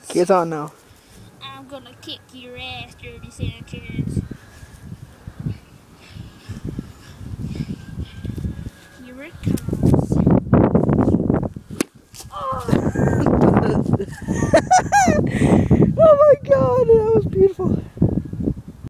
Get on now. I'm gonna kick your ass, Dirty Sanchez. Here it comes. Oh.